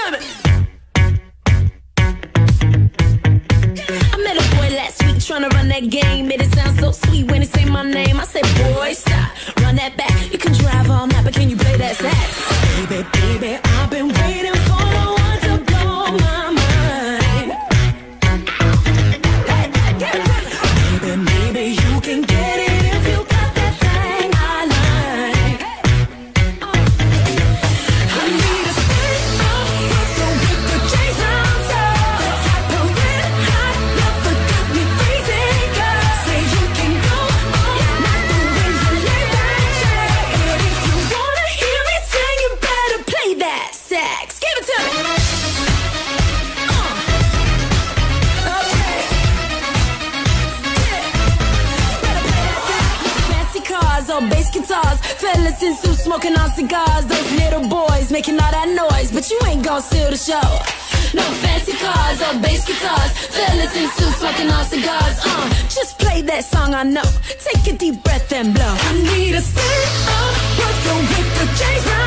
to me. I met a boy last week trying to run that game. Made it sound so sweet when he say my name. I said, boy, stop, run that back. You can drive all night, but can you play that sax? Baby, baby, I've been waiting for one to blow my mind. Baby, maybe you can get it if you got that thing I like. I need a stand up, with the chains on top. The type of red hot lover got me freezing, girl. Say you can go all night the way you lay that check. And if you wanna hear me sing, you better play that sax. Give it to me. Or bass guitars, fellas in suits smoking on cigars. Those little boys making all that noise, but you ain't gon' steal the show. No fancy cars or bass guitars, fellas in suits smoking on cigars. Just play that song I know. Take a deep breath and blow. I need a stand up, with the chains.